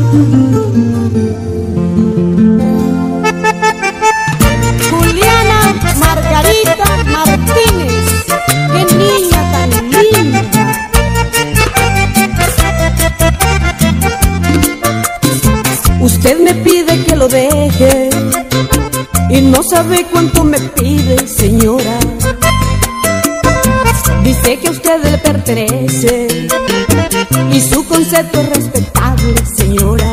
Juliana Margarita Martínez, qué niña tan linda. Usted me pide que lo deje y no sabe cuánto me pide, señora. Dice que a usted le pertenece y su concepto es respetable, señora.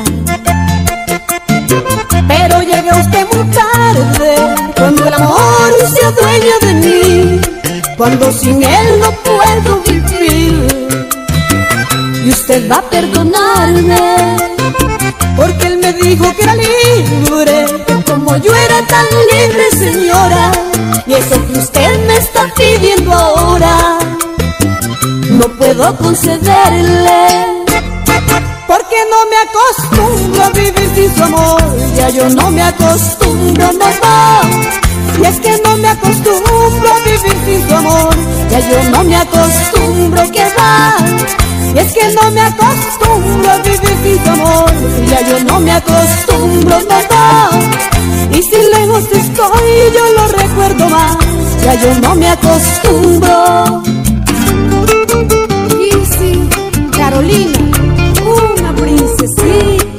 Pero llega usted muy tarde, cuando el amor se adueña de mí, cuando sin él no puedo vivir. Y usted va a perdonarme, porque él me dijo que era libre, que como yo era tan libre, señora. Y eso que usted me está pidiendo ahora, no puedo concederle, porque no me acostumbro a vivir sin su amor. Ya yo no me acostumbro, no, no. Y es que no me acostumbro a vivir sin su amor. Ya yo no me acostumbro, que va. Y es que no me acostumbro a vivir sin tu amor. Ya yo no me acostumbro, no, no. Y si lejos estoy yo lo recuerdo más. Ya yo no me acostumbro. Y sí, Carolina, una princesita.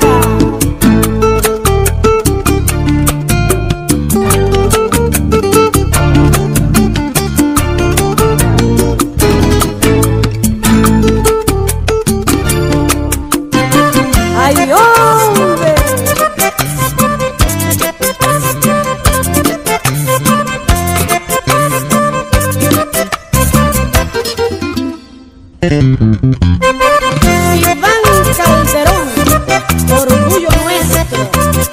¡Ay, hombre! Iván Calderón, orgullo nuestro.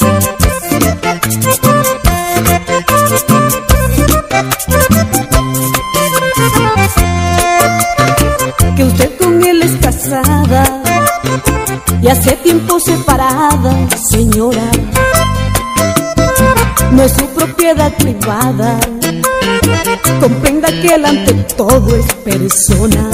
Que usted con él es casada y hace tiempo separada, señora. No es su propiedad privada. Comprenda que él ante todo es persona.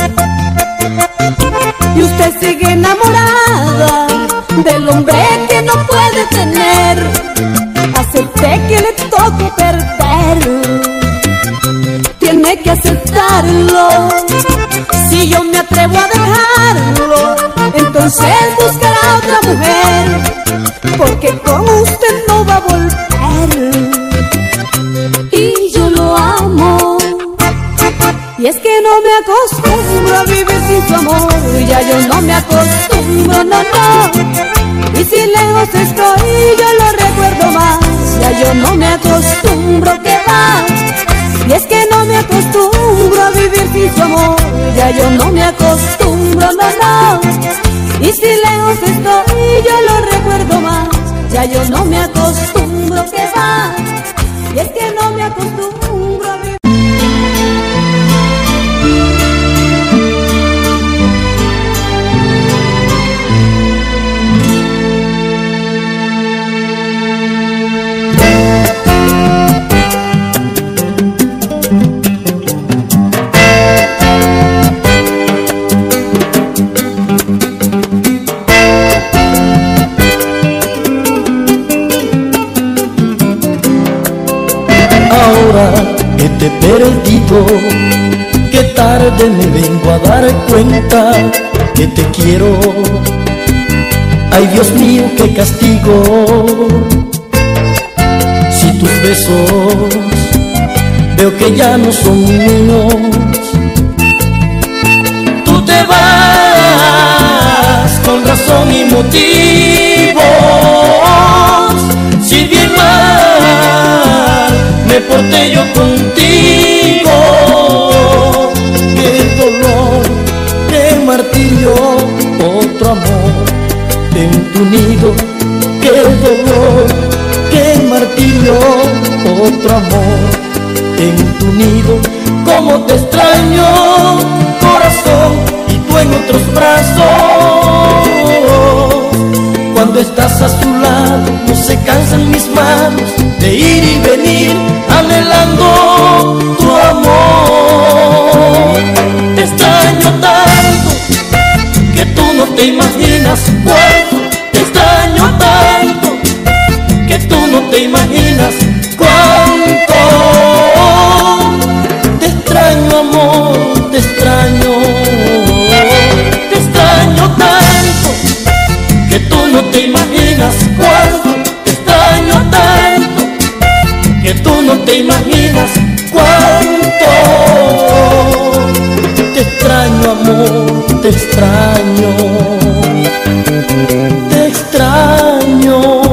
Y usted sigue enamorada del hombre que no puede tener. Acepte que le toque perder, tiene que aceptarlo. Si yo me atrevo a dejarlo, entonces buscará otra mujer, porque con usted no va a volver. Y yo lo amo, y es que no me acostumbro a vivir sin su amor. Ya yo no me acostumbro, no, no. Y si lejos estoy yo lo recuerdo más. Ya yo no me acostumbro, que va. Y es que no me acostumbro a vivir sin su amor. Ya yo no me acostumbro, no, no. Y si lejos estoy yo lo recuerdo más. Ya yo no me acostumbro, que va. Y es que no me acostumbro a vivir. Que te he perdido, que tarde me vengo a dar cuenta que te quiero. Ay, Dios mío, qué castigo. Si tus besos veo que ya no son míos, tú te vas con razón y motivos. Si bien mal me porté yo contigo, qué dolor, qué martirio, otro amor en tu nido. Qué dolor, qué martirio, otro amor en tu nido. Cómo te extraño, corazón, y tú en otros brazos. Cuando estás a su lado no se cansan mis manos de ir y venir anhelando tu amor. Te extraño tanto que tú no te imaginas cuánto te extraño. te imaginas cuánto te extraño, amor, te extraño, te extraño.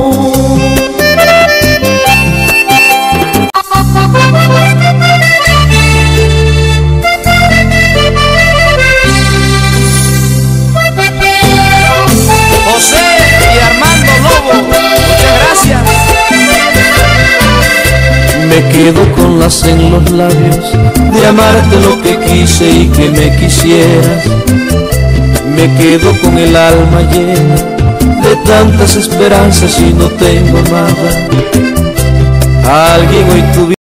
José y Armando Lobo, muchas gracias. Me quedo con las en los labios de amarte lo que quise y que me quisieras. Me quedo con el alma llena de tantas esperanzas y no tengo nada. Alguien hoy tu